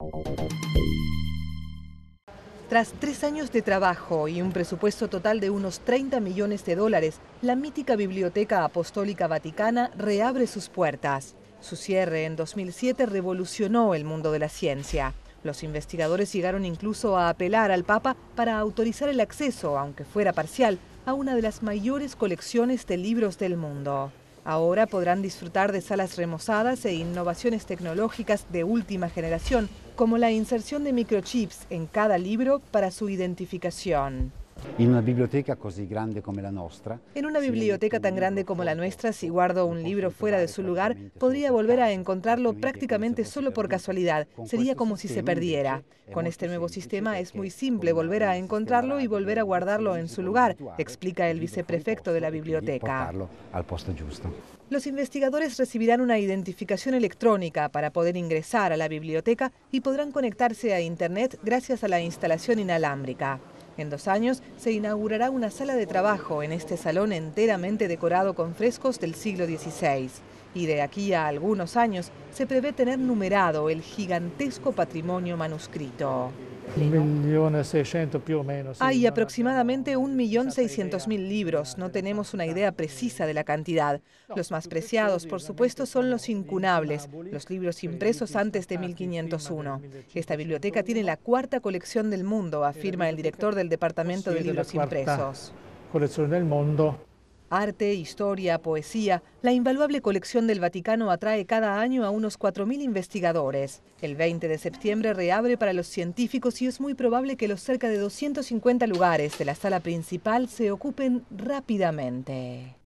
Tras 3 años de trabajo y un presupuesto total de unos 30 millones de dólares, la mítica Biblioteca Apostólica Vaticana reabre sus puertas. Su cierre en 2007 revolucionó el mundo de la ciencia. Los investigadores llegaron incluso a apelar al Papa para autorizar el acceso, aunque fuera parcial, a una de las mayores colecciones de libros del mundo. Ahora podrán disfrutar de salas remozadas e innovaciones tecnológicas de última generación, como la inserción de microchips en cada libro para su identificación. En una biblioteca così grande come la nostra, En una biblioteca tan grande como la nuestra, si guardo un libro fuera de su lugar, podría volver a encontrarlo prácticamente solo por casualidad. Sería como si se perdiera. Con este nuevo sistema es muy simple volver a encontrarlo y volver a guardarlo en su lugar, explica el viceprefecto de la biblioteca. Los investigadores recibirán una identificación electrónica para poder ingresar a la biblioteca y podrán conectarse a Internet gracias a la instalación inalámbrica. En 2 años se inaugurará una sala de trabajo en este salón enteramente decorado con frescos del siglo XVI. Y de aquí a algunos años se prevé tener numerado el gigantesco patrimonio manuscrito. 1.600.000 più o meno. Hay aproximadamente 1.600.000 libros. No tenemos una idea precisa de la cantidad. Los más preciados, por supuesto, son los incunables, los libros impresos antes de 1501. Esta biblioteca tiene la 4ª colección del mundo, afirma el director del Departamento de Libros Impresos. Colección del mundo. Arte, historia, poesía, la invaluable colección del Vaticano atrae cada año a unos 4.000 investigadores. El 20 de septiembre reabre para los científicos y es muy probable que los cerca de 250 lugares de la sala principal se ocupen rápidamente.